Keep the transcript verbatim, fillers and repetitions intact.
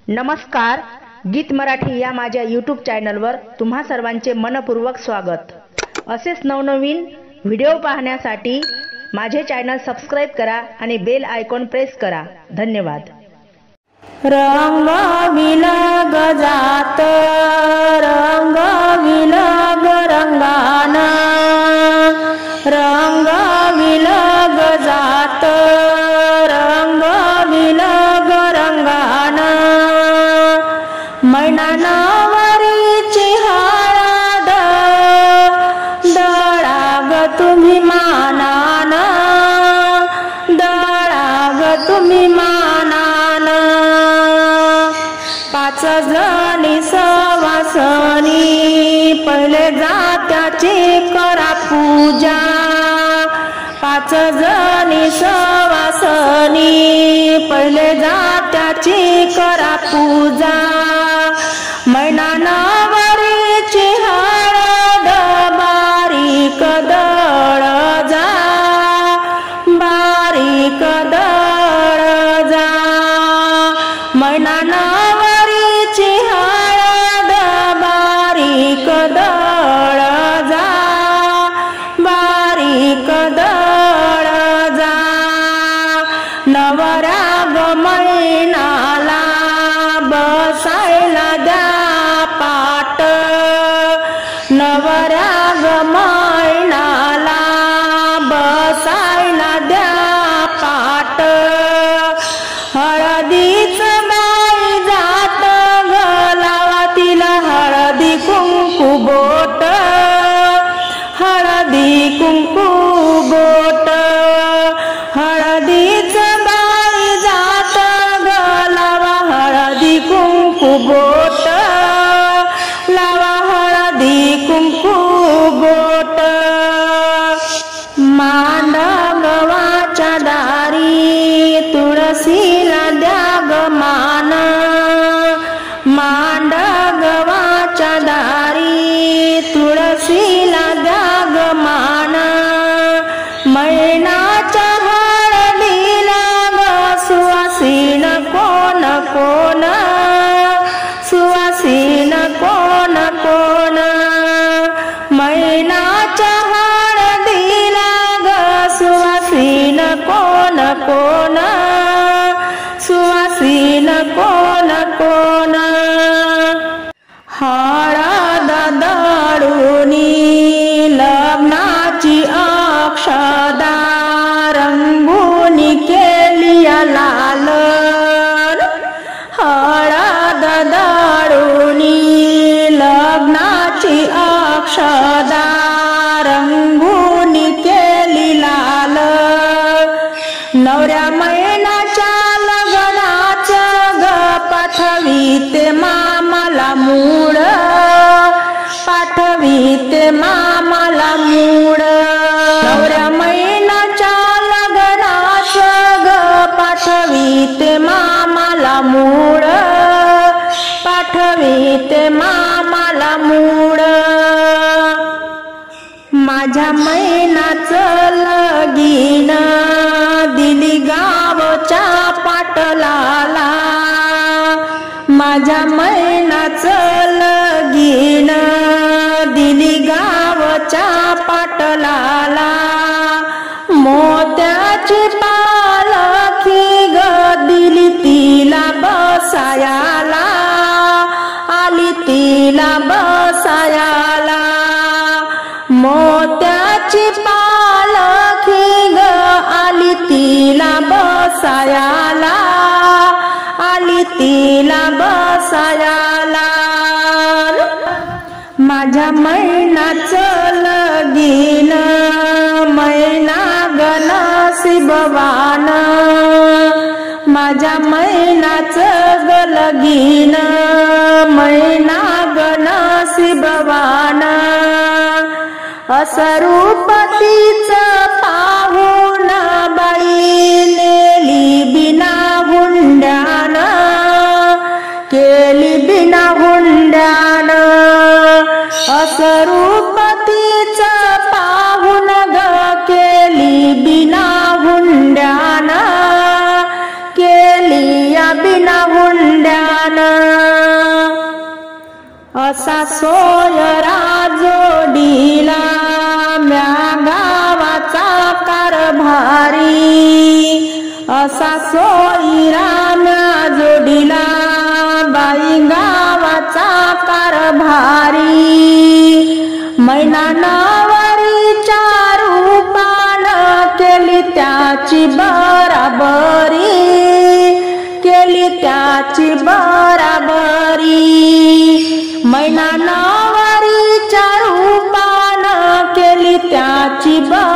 नमस्कार, गीत मराठी या माझ्या यूट्यूब चॅनलवर तुम्हा सर्वांचे मनपूर्वक स्वागत। असेच नवनवीन व्हिडिओ पाहण्यासाठी माझे चॅनल सबस्क्राइब करा आणि बेल आयकॉन प्रेस करा। धन्यवाद। रंग विलग जात रंग विलग रंगाना रंग विलग जात रंग विलग रंगाना मैनानावरीची हळद दळाग तुम्ही मानाना दळाग तुम्ही मानाना पाच जणी सवासनी पहिले जात्याची करा पूजा पाच जणी सवासनी पहिले जात्याची करा पूजा मैनानावरीची हळद बारीक दळ जा बारीक दळ जा मैनानावरीची हळद बारीक दळ जा बारीक दळ जा नवरा ग मैनाला बसायला द्या पाट नवरा ग मैनाला बसायला द्या पाट हळदीच बाई जात गलावा तिला हळदी कुंकू बोट हळदी कुंकू बोट हळदीच बाई जात गलावा हळदी कुंकू बोट लावा हळदी कुंकू बोट मांडगवाच्या दारी तुळशीला द्या ग मान मांडगवाच्या दारी तुळशीला द्या ग मान मैनाच्या हळदीला ग सुवासीन कोण कोण सुवासीन कोण कोण मैनाच्या हळदीला ग सुवासीन कोण कोण सुवासीन कोण कोण हळद दळूनी लग्नाची अक्षदा रंगूनी केली लाल हळद दळूनी लग्नाची अक्षदा रंगूनी केली लाल नवऱ्या मैनाच्या लग्नाचं ग पाठवीते मामाला मूड पाठवीते मामाला मूड नवऱ्या मैनाच्या लग्नाचं ग पाठवीते मामाला मूड पाठवीते मामाला मूड माझ्या मैनाचं लगीन दिली गावच्या पाटलाला माझ्या मैनाचं लगीन दिली गावच्या पाटलाला मोत्याची पालखी ग दिली तिला बसायाला आली तिला बसायाला मोत्याची पालखी ग आली तिला बसायाला आली तिला बसायाला माझ्या मैनाचं लगीन मैना ग नसीबवान माझ्या मैनाचं ग लगीन मैना ग नसीबवान असरूपतीच पाहून बाई नेली बिना हुंड्यान केली बिना हुंड्यान असरूपतीच पाहून ग केली बिना हुंड्यान केली या बिना हुंड्यान असा सोयरा जोडीला म्या गावाचा कारभारी, असा सोयरा म्या जोडीला बाई गावाचा कारभारी. मैना नवरीच्या रूपानं केली त्याची बराबरी, केली त्याची बराबरी. मैना नवरीच्या रूपानं केली त्याची बराबरी.